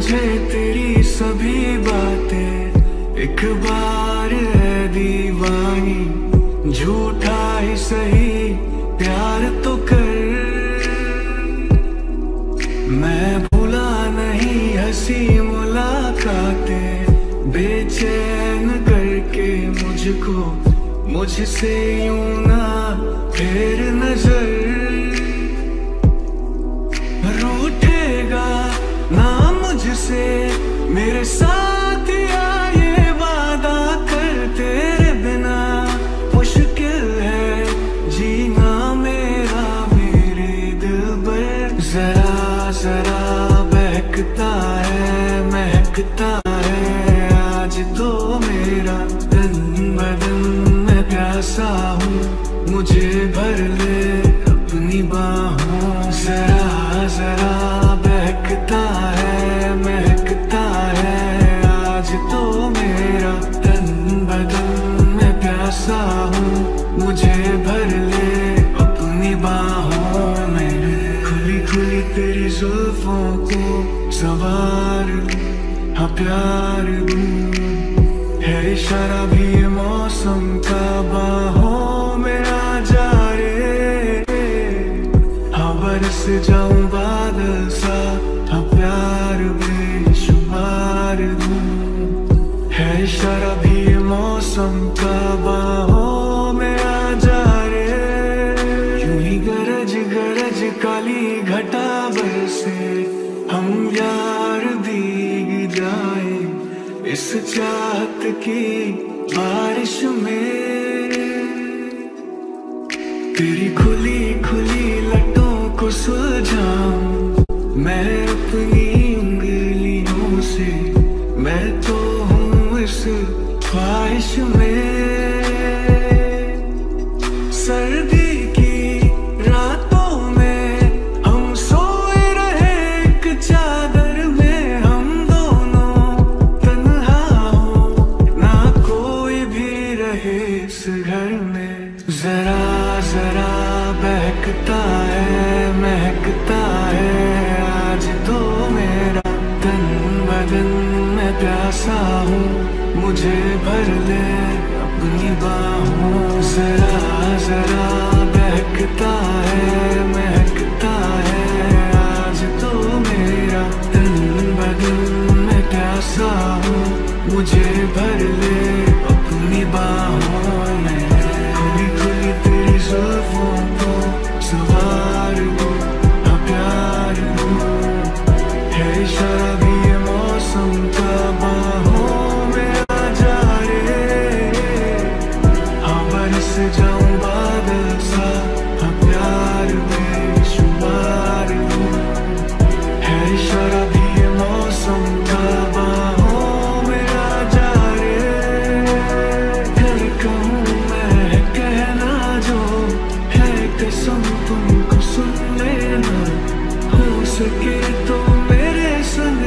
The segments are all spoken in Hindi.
मुझे तेरी सभी बातें, एक बार है दीवानी, झूठा ही सही प्यार तो कर। मैं भूला नहीं हंसी मुलाकातें, बेचैन करके मुझको मुझसे यूं ना फेर नजर। रूठेगा ना मुझसे मेरे साथ या ये वादा कर, तेरे बिना मुश्किल है जीना मेरा मेरे दिल पर। जरा जरा बहकता है महकता है आज तो मेरा तन बदन, मैं प्यासा हूँ मुझे भर ले अपनी बाहों। जरा जरा बहकता है महकता है आज तो मेरा तन बदन, मैं प्यासा हूँ मुझे भर ले अपनी बाहों में। खुली खुली तेरी जुल्फों को सवार लूं, हाँ प्यार दूं, है इशारा भी ये मौसम का, बाहों में आ जा रे। हाँ बरस जाऊं बादल सा, हाँ प्यार बेशुमार दूं, है इशारा भी ये मौसम का, बाहों में आ जा रे। यूं ही गरज गरज काली घटा बरसे, हम यार भीग जाए इस चाहत की बारिश में। तेरी खुली खुली लटों को सुलझाऊं मैं अपनी उंगलियों से, मैं तो हूँ इस ख्वाहिश में। सर्दी की रातों में हम सोए रहे एक चादर में, हम दोनों तन्हा हो ना कोई भी रहे इस घर में। जरा जरा बहकता है महकता है आज तो मेरा तन बदन, मैं प्यासा हूँ मुझे भर ले अपनी बाहों। जरा जरा बहकता है महकता है आज तो मेरा तन बदन, मैं प्यासा हूँ मुझे भर ले अपनी बाहों में। खुली खुली तेरी जुल्फों को सवार दूं, हाँ प्यार दूं, है इशारा भी ये मौसम का, बाहों में आ जा रे। हाँ बरस जाऊं बादल सा, हाँ प्यार बेशुमार दूं, है इशारा भी ये मौसम का, बाहों में आ जा रे। कर कहूँ मैं कहना जो है कसम तुमको सुन लेना, हो सके तो मेरे संग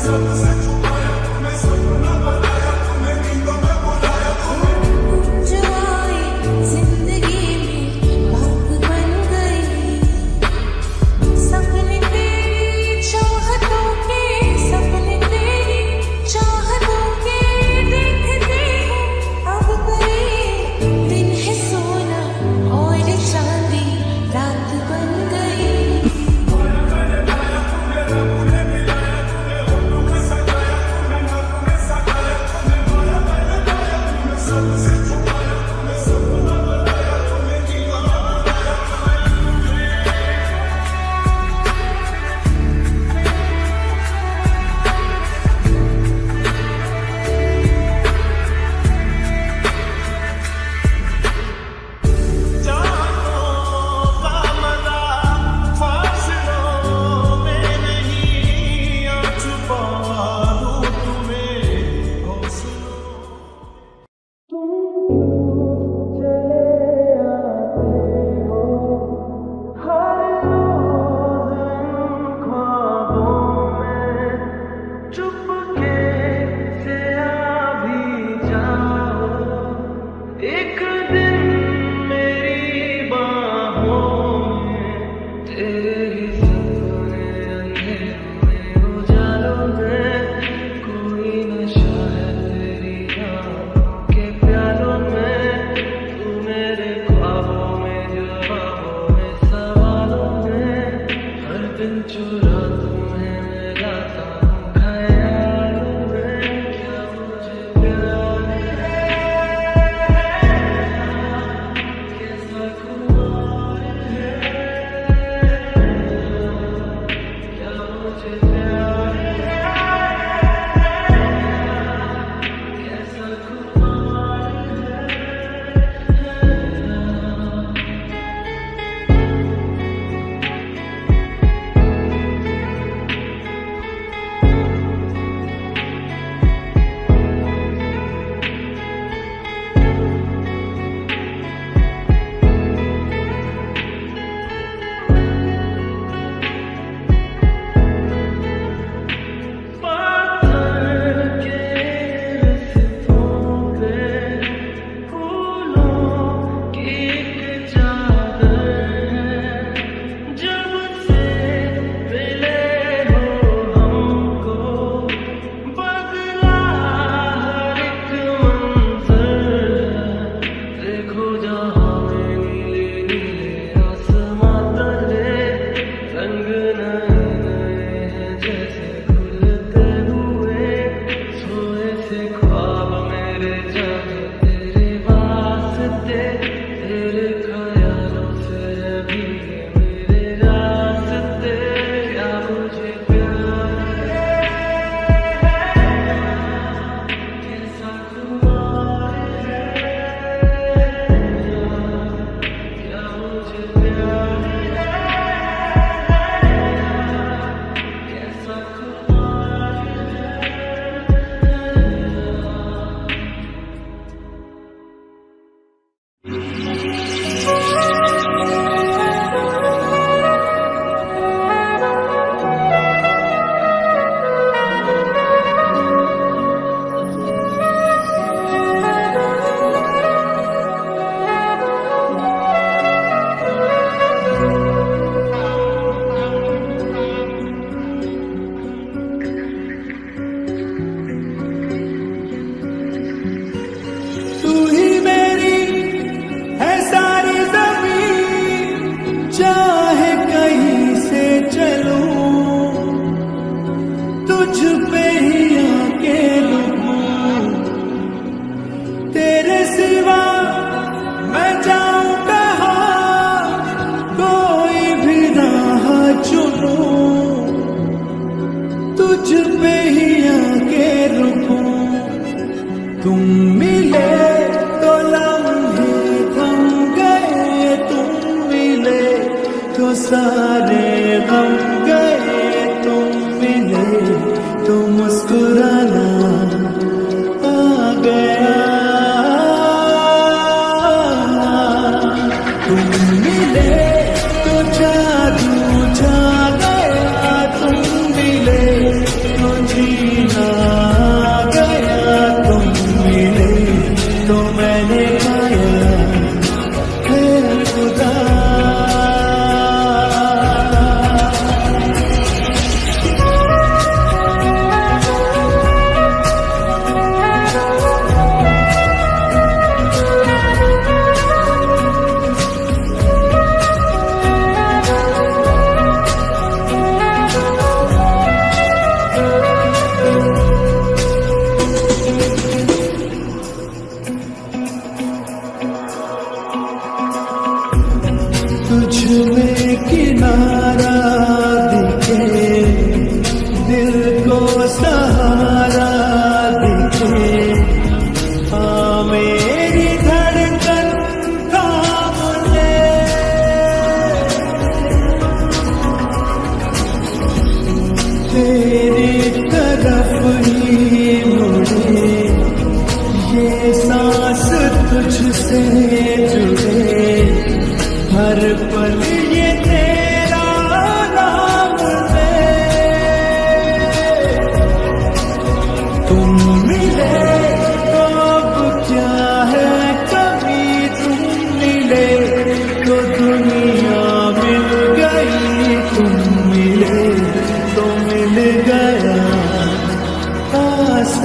सारे गम गए, तुम मिले तो मुस्कुराना आ गया। तुम मिले तो जादू छा गया, तुम मिले तो जी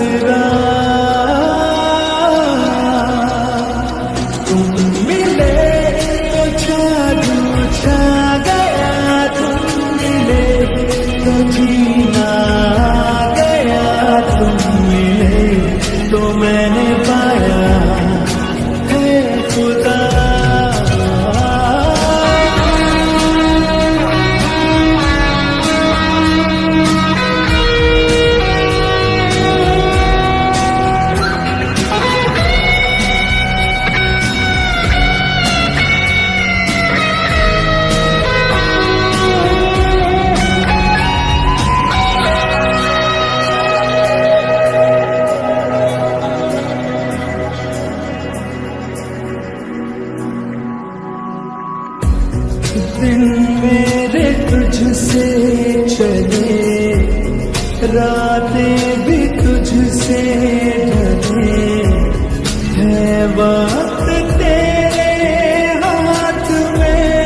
आसरा तुम मिले तो जादू छा गया, तुम मिले तो जीना आ गया, तुम मिले तो मैंने पाया है खुदा। दिन मेरे तुझसे चले, रातें भी तुझसे ढले, है वक्त तेरे हाथ में।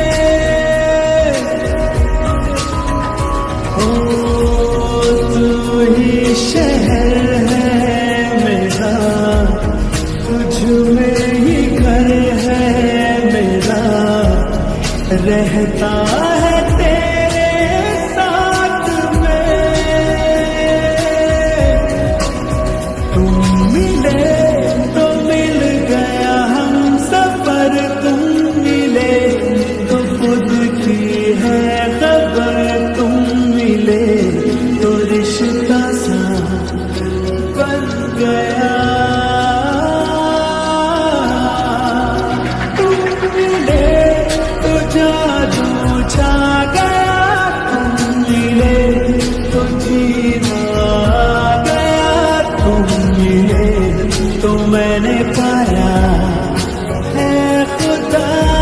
ओ तू ही शहर है मेरा, तुझ में ही घर है मेरा, रहता है तेरे साथ में। तुम मिले तो मिल गया हम सफर, तुम मिले तो खुद की है खबर, तुम मिले तो रिश्ता सा बन गया। तुम मिले तो जादू छा गया, तुम मिले तो जीना आ गया, तुम मिले तो मैंने पाया है खुदा।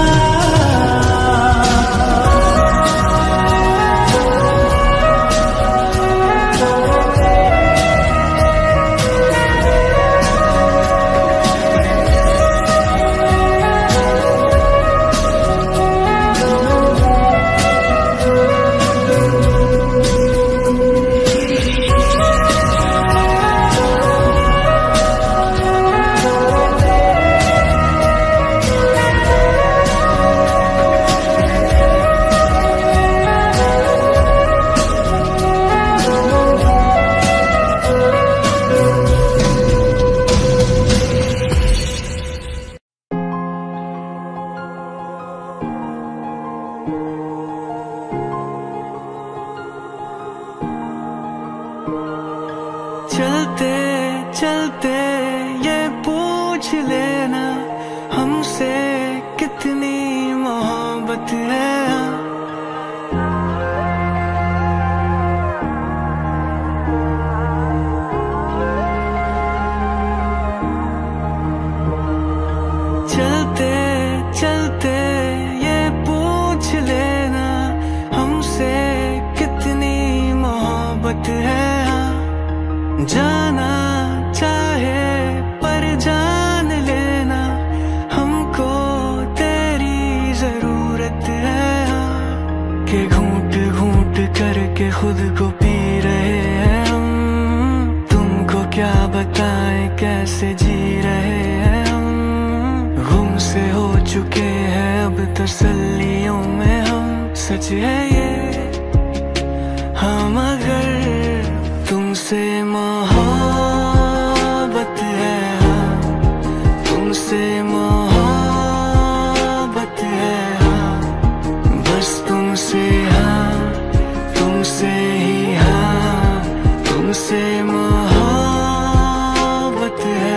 चलते चलते ये पूछ लेना हमसे कितनी मोहब्बत है। चलते चलते ये पूछ लेना हमसे कितनी मोहब्बत है। जाना चाहे पर जान लेना हमको तेरी जरूरत है। कि घूंट घूंट करके खुद को पी रहे हैं हम, तुमको क्या बताएं कैसे जी रहे हैं हम। गुम से हो चुके हैं अब तसल्लियों में हम, सच है ये हम अगर तुमसे मोहब्बत है, तुमसे मोहब्बत है, बस तुमसे हाँ, तुमसे ही हाँ, तुमसे मोहब्बत है।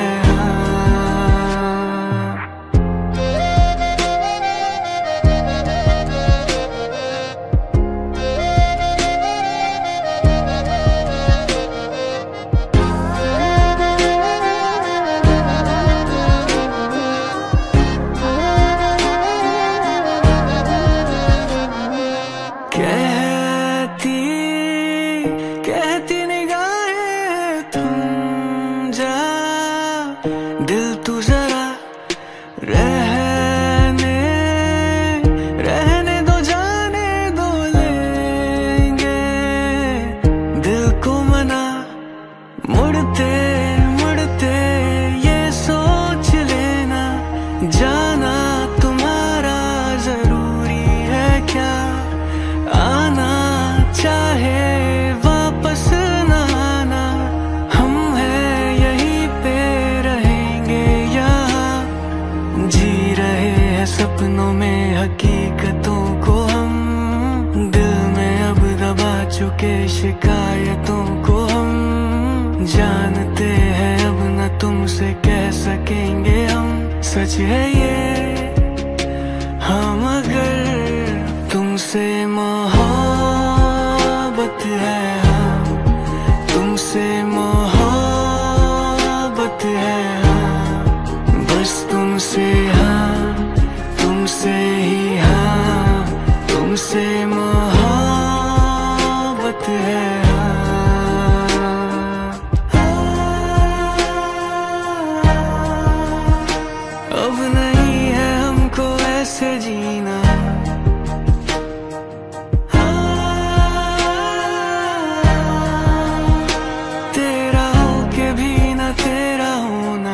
कहती निगाहें तुम जा, दिल तू जरा रहने दो, जाने दो लेंगे दिल को मना, मुड़ते जानते हैं अब न तुमसे कह सकेंगे हम, सच है ये हाँ मगर तुमसे मोहब्बत है, हाँ तुमसे मोहब्बत है, हाँ बस तुमसे, हाँ तुमसे ही, हाँ तुमसे मोहब्बत है। अब नहीं है हमको ऐसे जीना, तेरा हो के भी ना तेरा होना।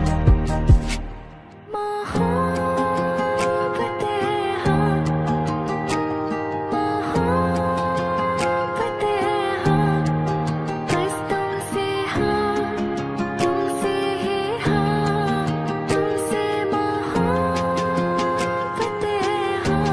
मोहब्बत है, हाँ मोहब्बत है, हाँ बस तुमसे, हाँ तुमसे ही, हाँ तुमसे मोहब्बत है, हाँ।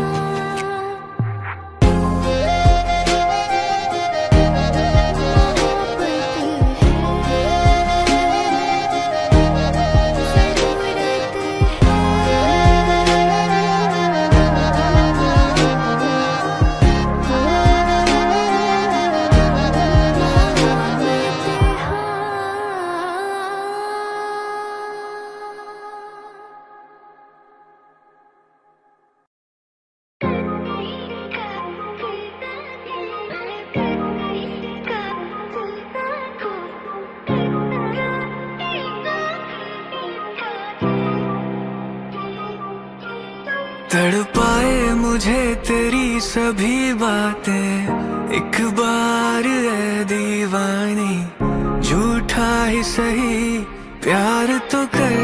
तड़पाए मुझे तेरी सभी बातें, एक बार ऐ दीवानी झूठा ही सही प्यार तो कर।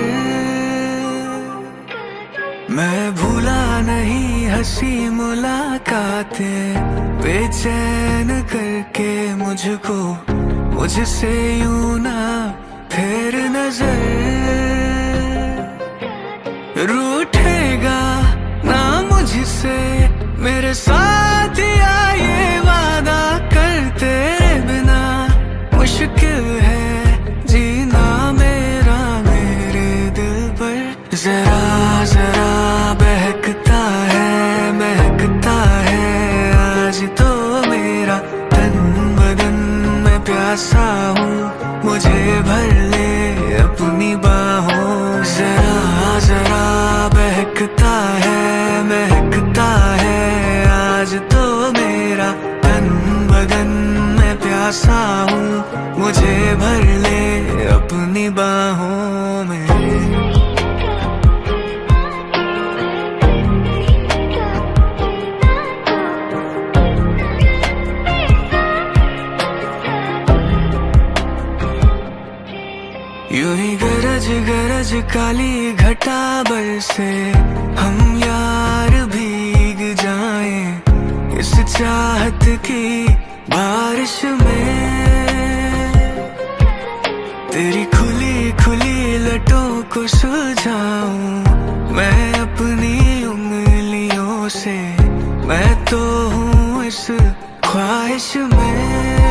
मैं भूला नहीं हंसी मुलाकातें, बेचैन करके मुझको मुझसे यूं ना फेर नजर। रूठेगा ना मुझसे मेरे साथ या ये वादा कर, तेरे बिना मुश्किल है जीना मेरा मेरे दिल पर। जरा जरा बहकता है महकता है आज तो मेरा तन बदन, मैं प्यासा हूँ मुझे भर ले अपनी बाहों। जरा जरा बहकता है महकता है आज तो मेरा तन बदन, मैं प्यासा हूँ मुझे भर ले अपनी बाहों में। यूं ही गरज गरज काली घटा बरसे, हम यार भीग जाएं इस चाहत की बारिश में। तेरी खुली खुली लटों को सुलझाऊं मैं अपनी उंगलियों से, मैं तो हूँ इस ख्वाहिश में।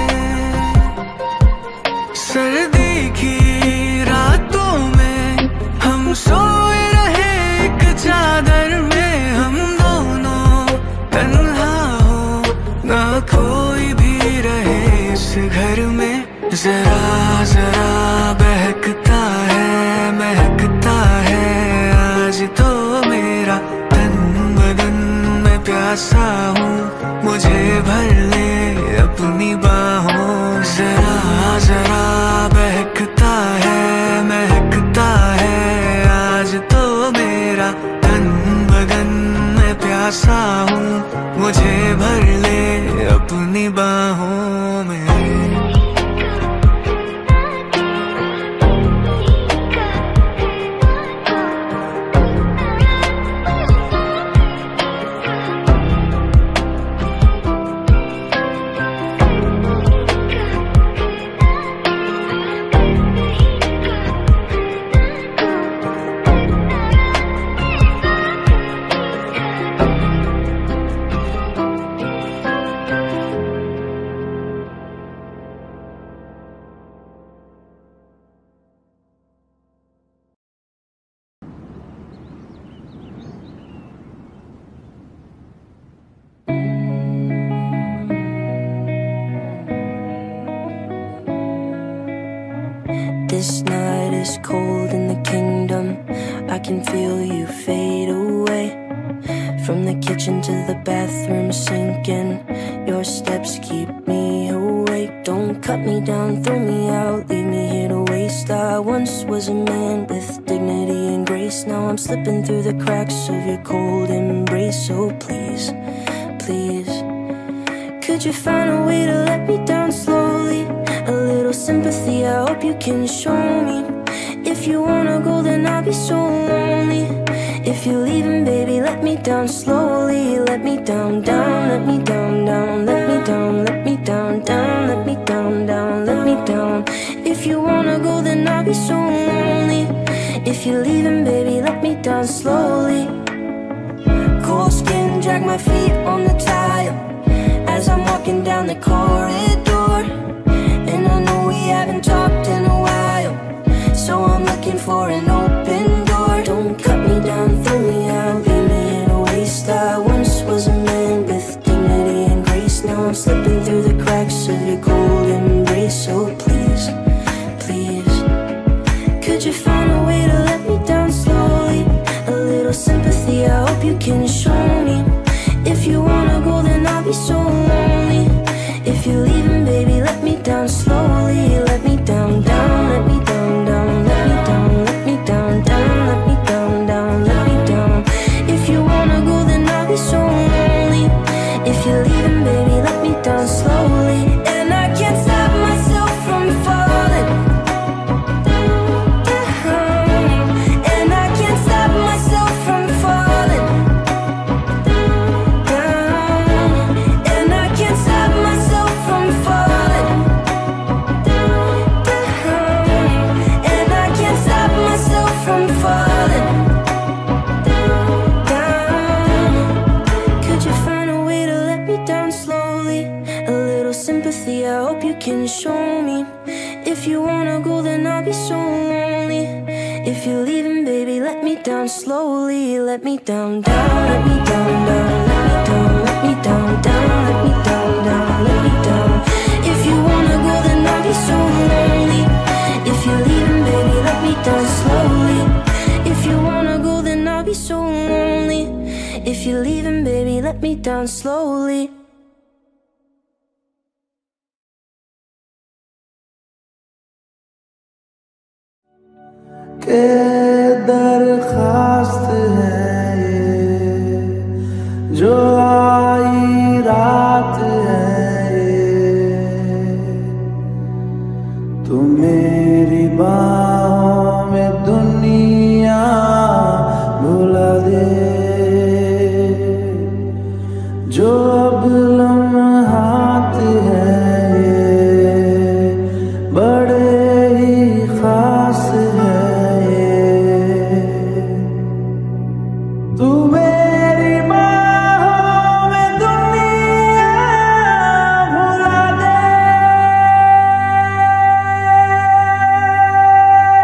सर्दी की रातों में हम सोए रहे एक चादर में, हम दोनों तन्हा हो ना कोई भी रहे इस घर में। जरा जरा बहकता है महकता है आज तो मेरा तन बदन, मैं प्यासा हूँ मुझे भर ले अपनी बाहों। जरा जरा बहकता है महकता है आज तो मेरा तन बदन, मैं प्यासा हूँ मुझे भर ले अपनी बाहों में। This night is cold in the kingdom. I can feel you fade away. From the kitchen to the bathroom sinking, your steps keep me awake. Don't cut me down, throw me out, leave me here to waste. I once was a man with dignity and grace. Now I'm slipping through the cracks of your cold embrace. So please, please, could you find a way to let me down slowly? A little sympathy, I hope you can show me. If you wanna go, then I'll be so lonely. If you're leaving, baby, let me down slowly. Let me down, down, let me down, down, let me down, let me down, down, let me down, down, let me down. If you wanna go, then I'll be so lonely. If you're leaving, baby, let me down slowly. Cold skin, drag my feet on the tile as I'm walking down the corridor. And I know we haven't talked in a while, so I'm looking for an open door. Don't cut me down, throw me out, leave me in a waste. I once was a man with dignity and grace. Now I'm slipping through the cracks of your cold embrace. So please, please, could you find a way to let me down slowly? A little sympathy, I hope you can show me. If you wanna go, then I'll be so lonely. If you're leaving, baby, let me down slowly. Let me down, down, let me down, down, let me down, let me down, down, let me down, down, let me down. If you wanna go, then I'll be so lonely. If you're leaving, baby, let me down slowly. And I can't stop myself from falling down. And I can't stop myself from falling down. And I can't stop myself from falling down. And I can't stop myself from falling down. Could you find a way to let me down slowly? A little sympathy, I hope you can show me. If you wanna go, then I'll be so lonely. If you're leaving, baby, let me down slowly. Let me down, down, let me down, down, let me down, let me down, down, let me down, down, let me down. If you wanna go, then I'll be so lonely. If you're leaving, baby, let me down slowly. If you wanna go, then I'll be so lonely. If you're leaving, baby, let me down slowly. के दरखास्त है ये जो आई रात है ये, तू मेरी बाहों में दुनिया भुला दे। जो अब लम्हात है ये बड़े ही खास है। तू मेरी बाहों में दुनिया भुला दे।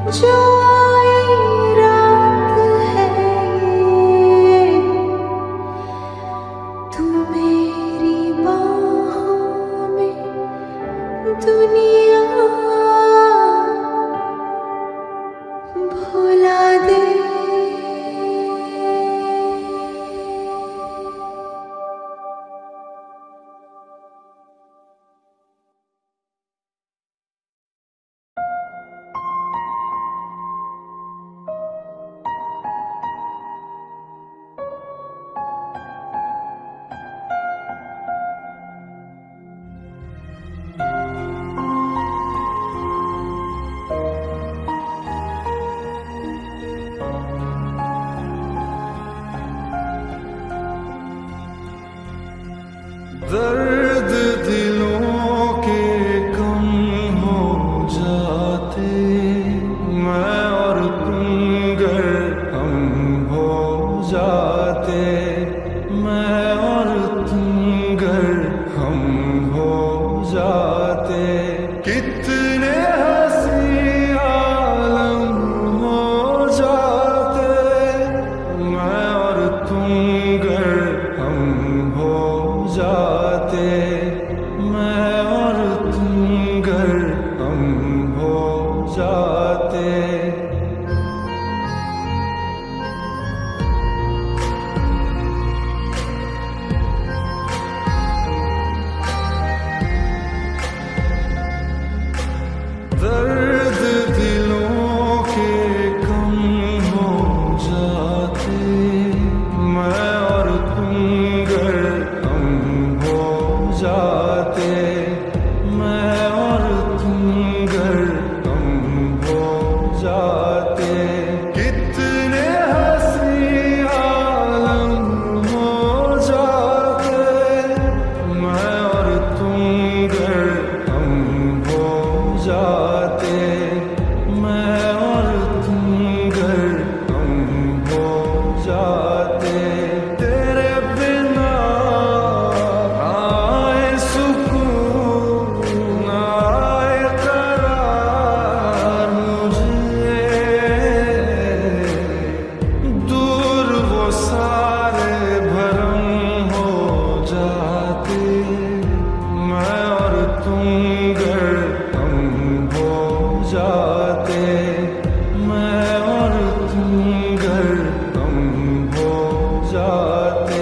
जो आई रात है ये, तू मेरी बाहों में दुनिया भुला दे। दर्द दिलों के कम हो जाते, मैं और तुम गर हम हो जाते, मैं और तुम गर हम हो जाते। कितने हंसी आलम हो जाते, मैं और तुम गर हम हो जाते, मैं और तुम गर हम हो जाते। दर्द दिलों के कम हो जाते, मैं और तुम गर हम हो जाते, मैं और तुम गर हम हो जाते। कितने हंसी आलम हो जाते, मैं और तुम गर हम हो जाते, मैं और तुम गर हम हो जाते। तेरे बिना आए सुकून आए करार मुझे, दूर वो सारे भरम हो जाते, मैं और तुम गर हम हो जाते, मैं और तुम गर हम हो जाते।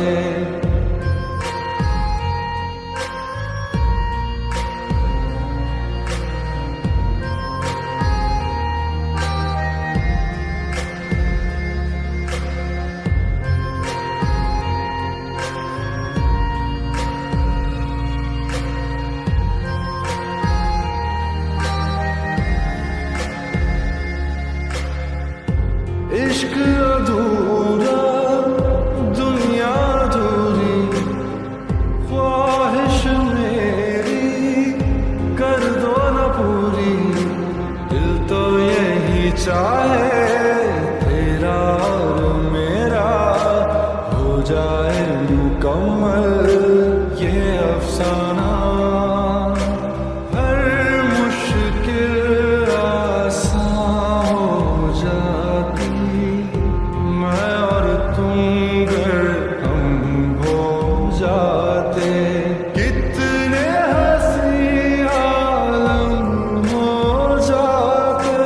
इश्क अधूरा दुनिया अधूरी, ख्वाहिश मेरी कर दो न पूरी। दिल तो यही चाहे तेरा और मेरा हो जाए मुकम्मल ये अफसाना। हर मुश्किल आसान हो जाती, मैं और तुम गर हम हो जाते। कितने हंसी आलम हो जाते,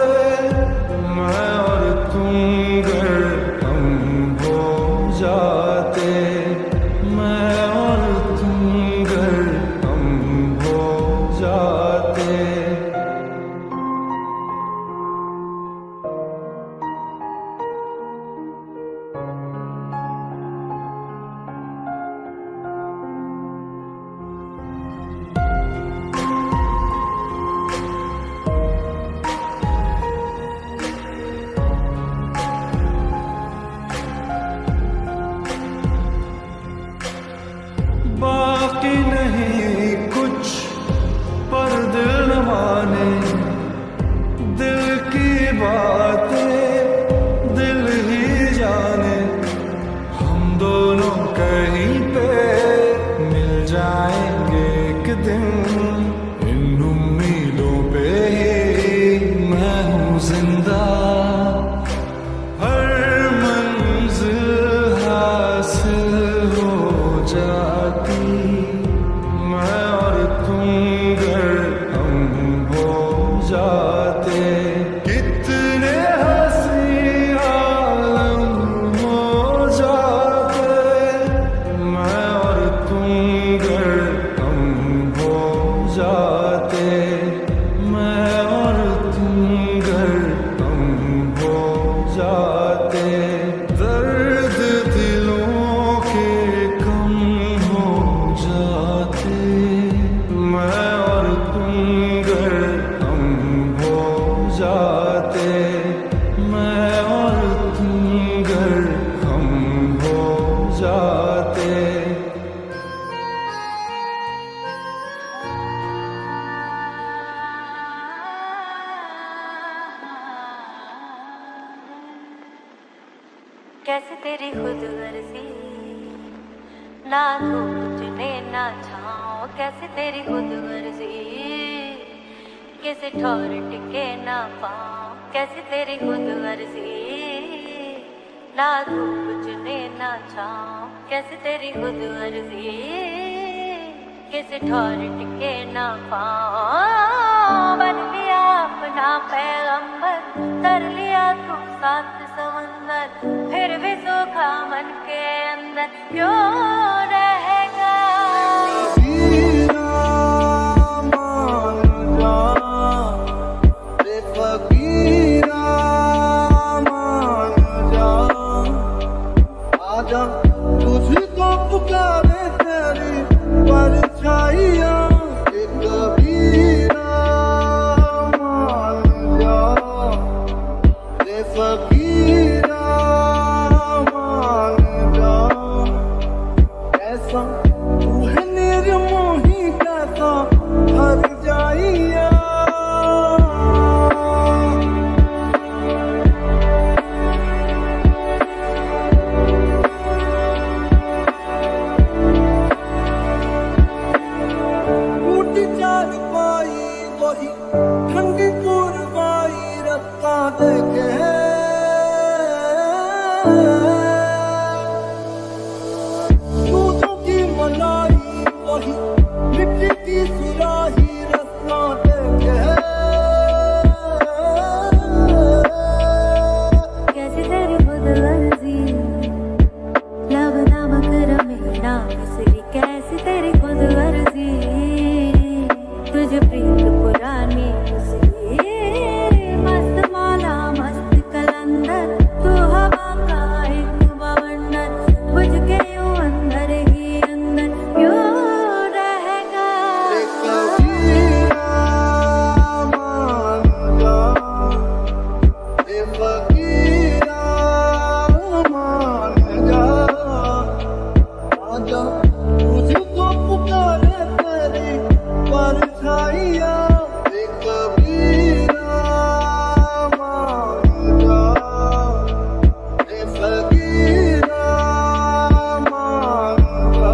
मैं और तुम गर हम हो जाते। कैसे तेरी खुद गर्जी, ना धूप चुने ना छाँव, कैसे तेरी खुद गर्जी, किसी ठौर टिके ना पाँव, कैसे तेरी खुद गर्जी, ना धूप चुने ना छाँव, कैसे तेरी खुद गर्जी, किसी ठौर टिके ना पाँव। बन लिया अपना पैगंबर, कर लिया तू सात समंदर, फिर भी सूखा मन के अंदर क्यों रहेगा। आजा तुझको पुकारे तेरी परछाइयाँ, कबीरा मान जा रे फकीरा मान जा। ऐसा तू है निर्मोही कैसा हर जाइया। ठंडी पूर्वाई रास्ता देखे, दूधों की मलाई वही मिट्टी की सुराही रास्ता देखे। कैसे तेरी खुद गर्जी, लब नमक रमेना मिसरी, कैसे तेरी खुद गर्जी, तुझे प्रीत पुरानी उसकी, मस्त मौला मस्त कलंदर, तू हवा का एक बवंडर, बुझ के यूं अंदर ही अंदर क्यों रहेगा। कबीरा मान जा रे फकीरा मान जा। आजा तुझको पुकारे तेरी परछाइयाँ, कबीरा मान जा रे फकीरा मान जा।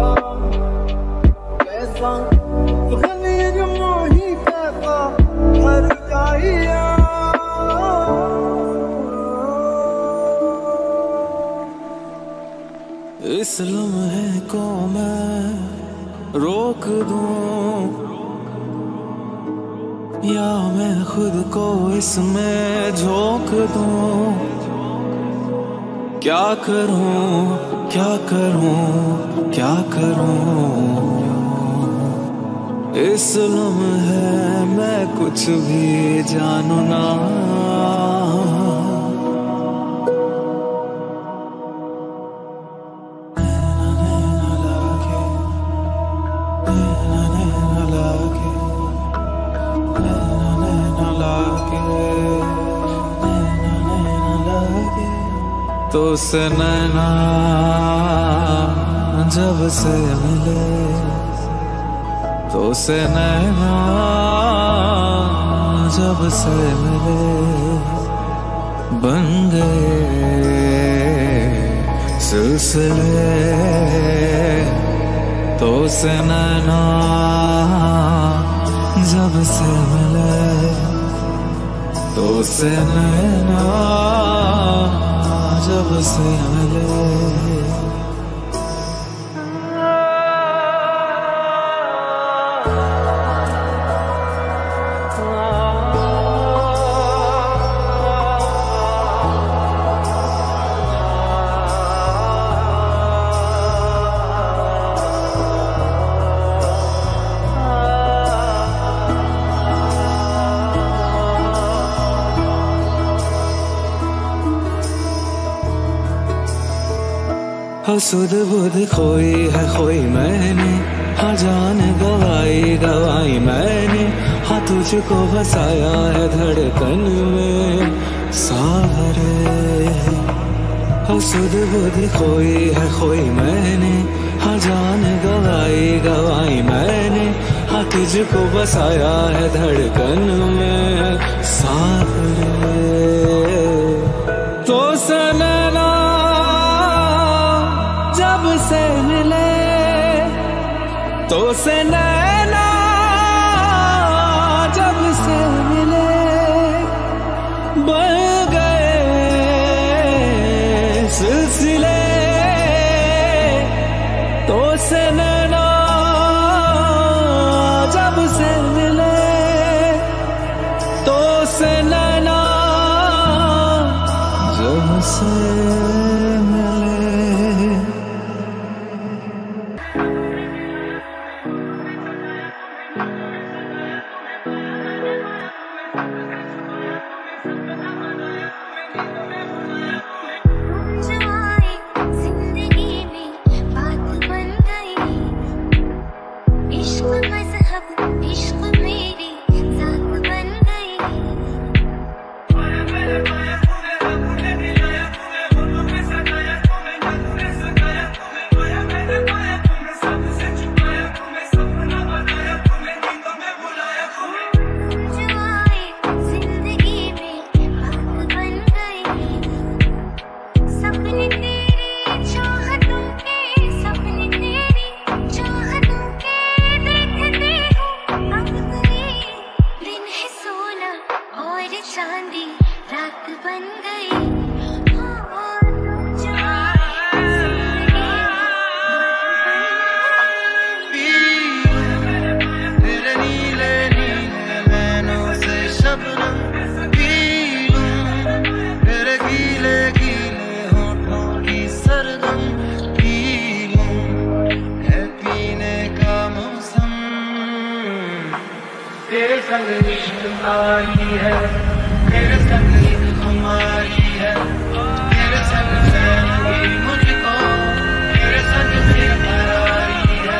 कैसा गनीर मोही कैसा हर जाइया। इस लम्हे को मैं रोक दूं या मैं खुद को इसमें झोंक दूं, क्या करूं क्या करूं क्या करूं। इस लम्हे मैं कुछ भी जानू ना, तो से नैना जब से मिले, तो से नैना जब से मिले, बन गए सिलसिले। तो से नैना जब से मिले, तो से नैना जब से मिले। सुध बुध खोई है खोई मैंने, हाँ जान गवाई गवाई मैंने, हाँ तुझको बसाया है धड़कन में सावरे। हाँ सुध बुध खोई है खोई मैंने, हाँ जान गवाई गवाई मैंने, हाँ तुझको बसाया है धड़कन में सावरे। तो सनना तो से नैना जब से मिले बढ़ गए सिलसिले, तो से नैना जब से मिले, तो से नैना जब से तेरे संग इश्क आई है, तेरे संग एक हमारी है, तेरे संग फैली मुझको, तेरे संग बेकरारी है।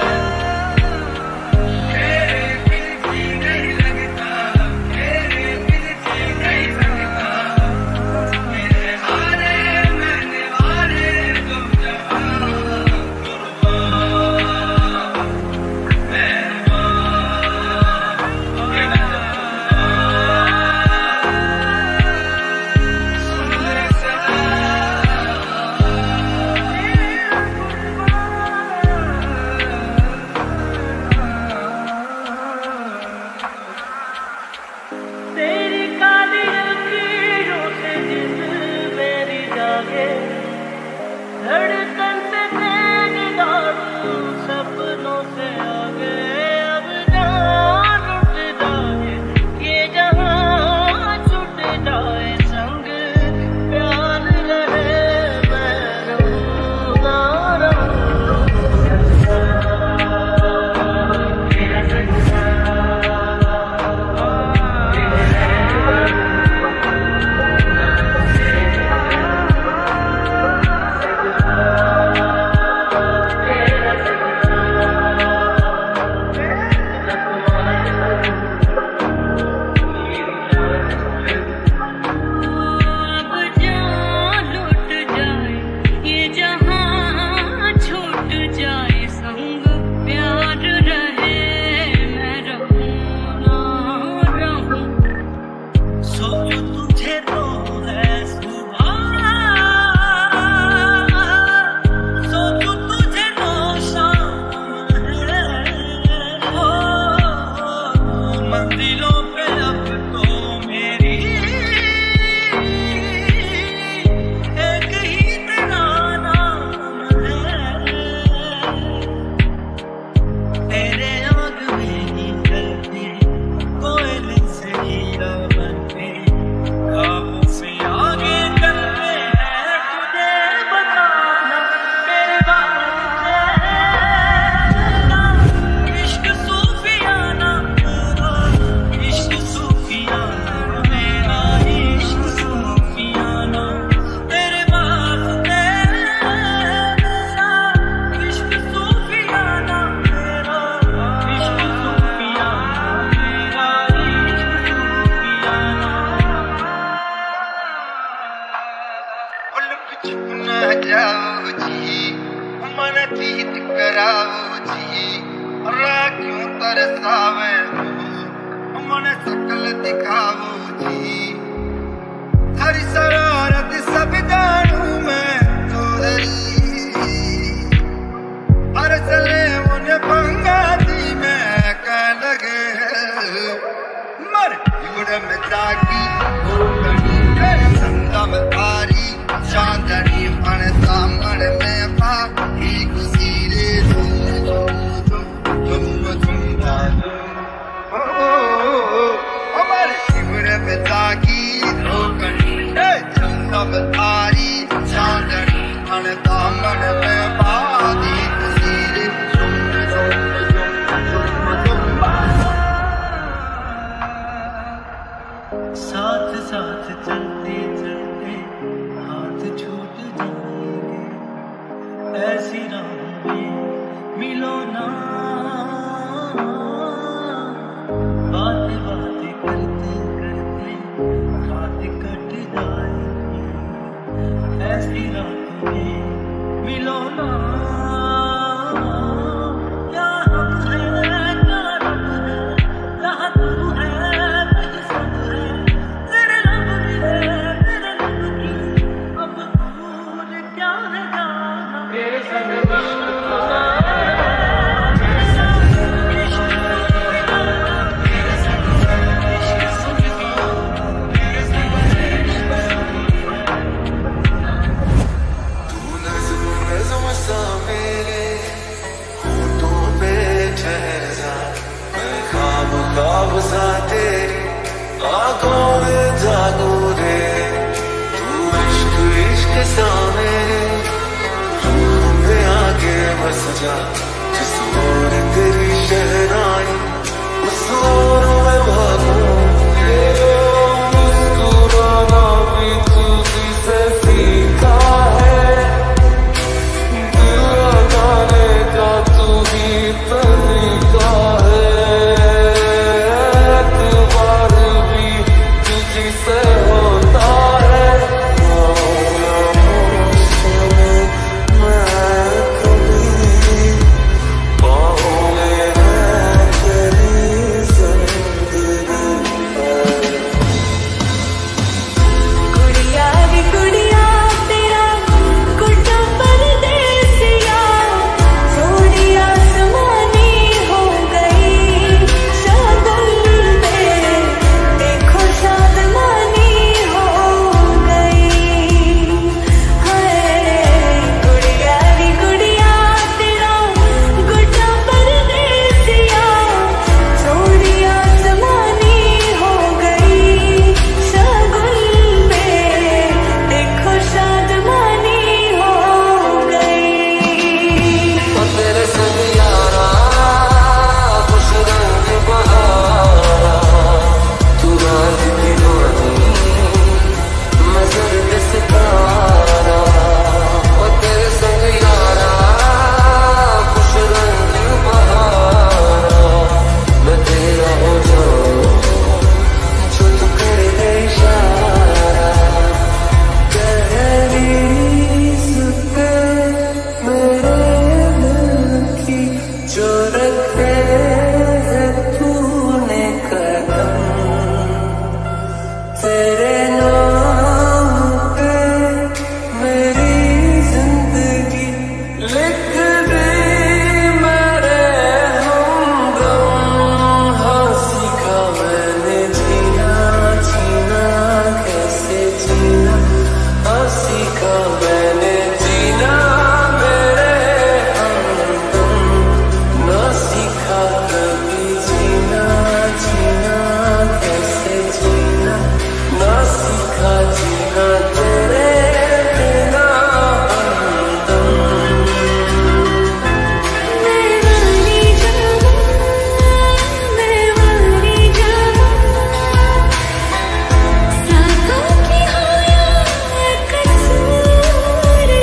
तेरे दिल से नहीं लगता, तेरे दिल से नहीं लगता, मेरे हारे मैंने हारे तुम जहां धड़कन से तेज दारू सपनों से आगे, अब जान उठ जाए ये जहां छूट जाए, संग प्यार रहे मैं रहूंगा जाओ जी, मन जीत कराओ जी, क्यों तरसावे मन शकल दिखाओ जी, हरी शरारत सब जानू मैं तो हरी, हर चले उन्हें पंगा साथ साथ चलते चलते हाथ छूट जाएंगे, ऐसी राह में मिलो ना। बातें बातें करते करते रात कट जाएंगी, ऐसी रात में मिलो ना। क्या हम है क्या रब है, कहाँ तू है कहीं सब है, तेरे लब भी है तेरे लब की, अब दूर क्या है जाना, तेरे संग ख्वाब सा तेरी आंखों में जागू रे, तू इश्क इश्क सा मेरे रूह में आके बस जा। जिस ओर तेरी शहनाई उस ओर मैं भागूं, मुस्कुराना भी तुझी से सीखा है, दिल लगाने का तू ही तरीका है। साथों की हो या कसूर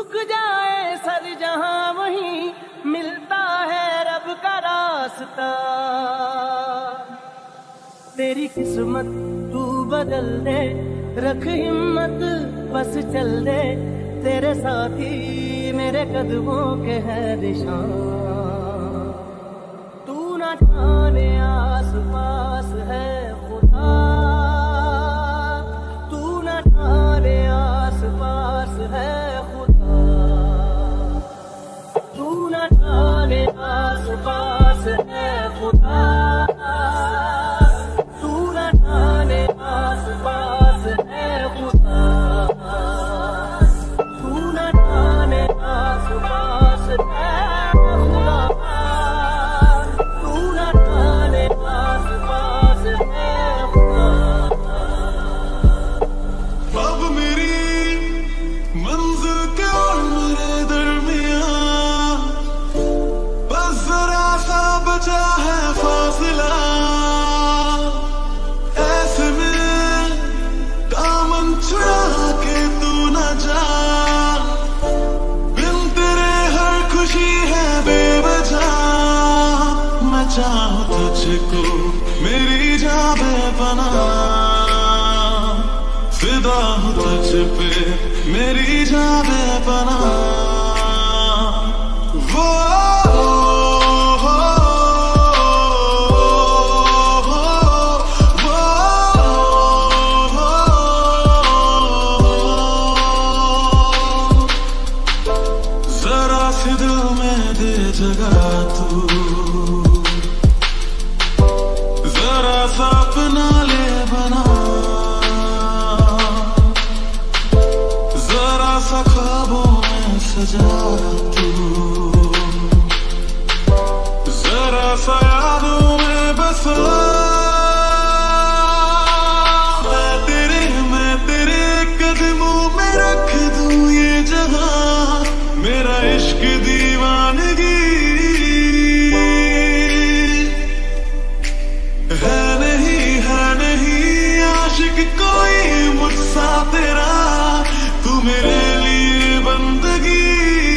झुक जाए सर जहां वहीं मिलता है रब का रास्ता। तेरी किस्मत तू बदल दे, रख हिम्मत बस चल दे, तेरे साथी मेरे कदमों के है निशान। तू ना जाने आस पास है खुदा, तू ना जाने आस पास है खुदा, तू ना जाने आस पास है खुदा, तू ना जाने आस पास है खुदा, तू ना जाने आस पास है खुदा, तू ना जाने आस पास है खुदा। अब मेरी मंजिल के और मेरे दरमियां बस जरा सा बचा है फासला। ऐसे में दामन छुड़ा के तू न जा, बिन तेरे हर खुशी है बेवजह। मैं चाहूं तुझको मेरी जा बेपनाह, फिदा हूँ तुझ पे मेरी जा बेपनाह। वो जरा सी दिल में दे जगह तू, जरा सा अपना ले बना, जरा सा ख्वाबों में सजा तू, जरा सा यादों में बसा। मैं तेरे कदमों में रख दूं ये जहां, मेरा इश्क दीवानगी है नहीं आशिक कोई मुझसा तेरा, तू मेरे लिए बंदगी।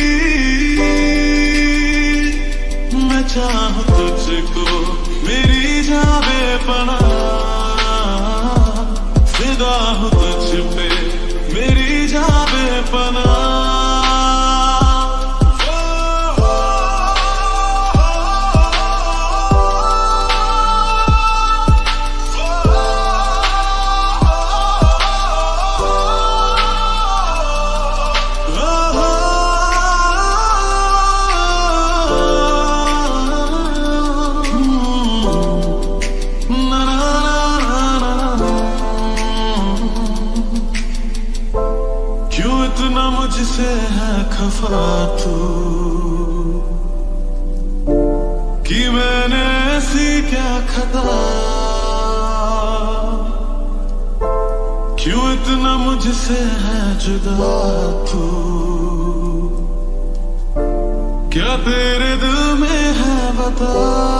मैं चाहूं तुझको मेरी जा बेपनाह, फिदा हूं तुझ पे मेरी जा बेपनाह। क्यों इतना मुझसे है खफा तू, कि मैंने ऐसी क्या खता। क्यों इतना मुझसे है जुदा तू, क्या तेरे दिल में है बता।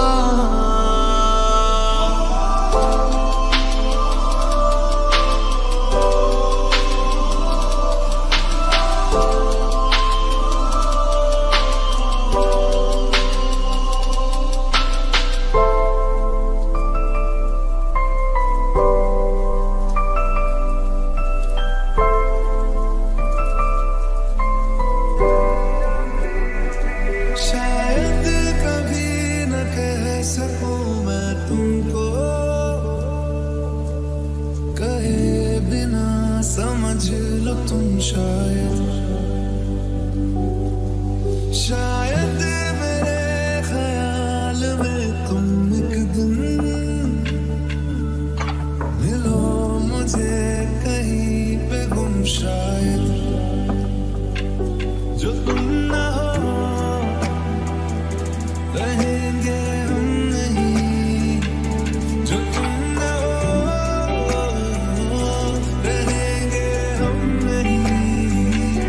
शायद कभी न कह सकूं मैं तुमको, कहे बिना समझ लो तुम शायद मेरे ख्याल में तुम एक दिन मिलो मुझे कहीं पे गुम। शायद जो तुम ना हो रहेंगे हम नहीं, जो तुम ना हो रहेंगे हम नहीं।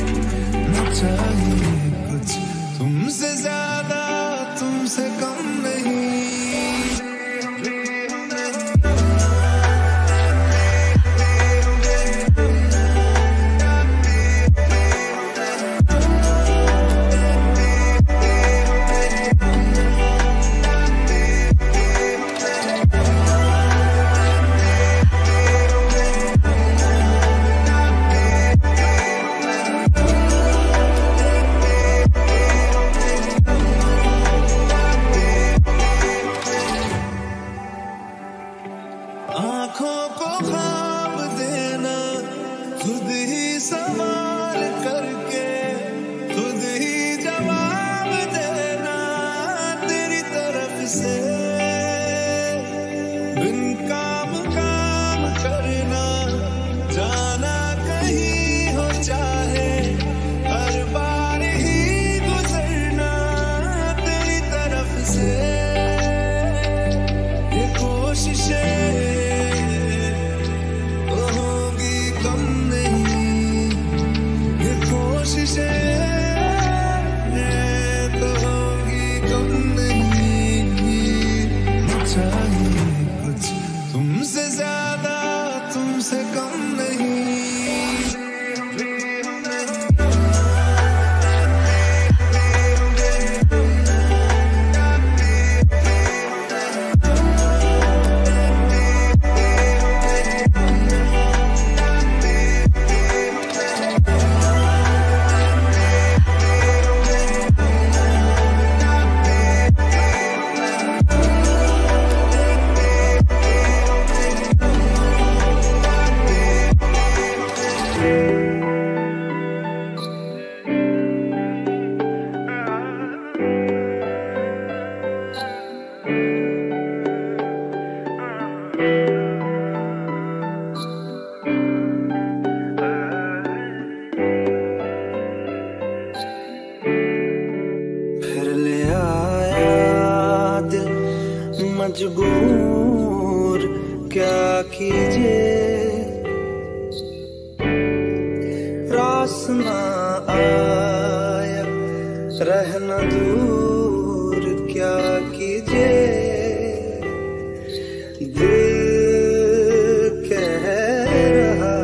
मजबूर क्या कीजिए, रास ना आया रहना दूर क्या कीजिए, दिल कह रहा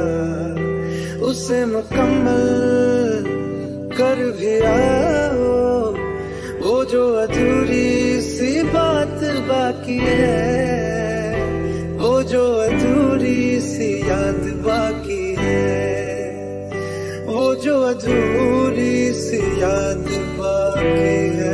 उसे मुकम्मल कर भी आओ, वो जो अधूरी सी बात बाकी है, वो जो अधूरी सी याद बाकी है, वो जो अधूरी सी याद बाकी है।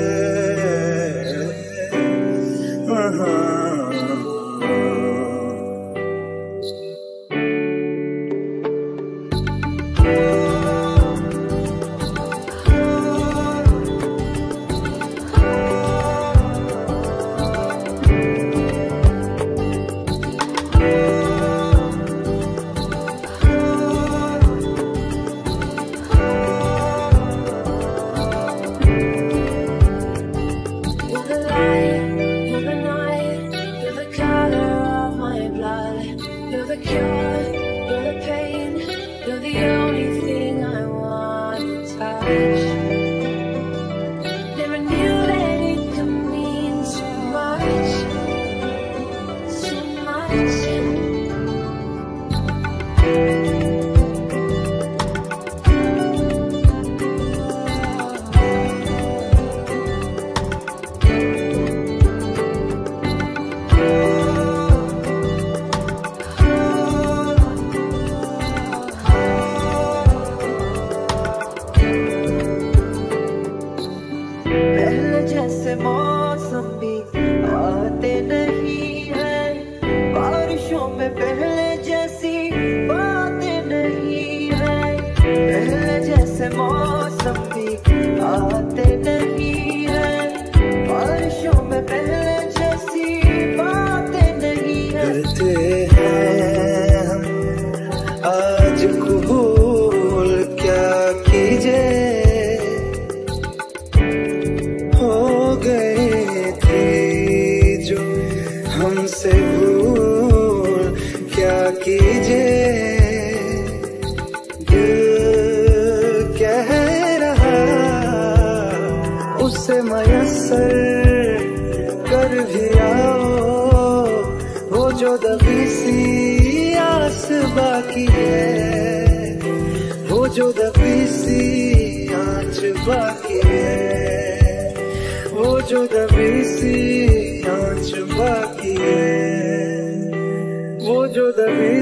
वो जो दबी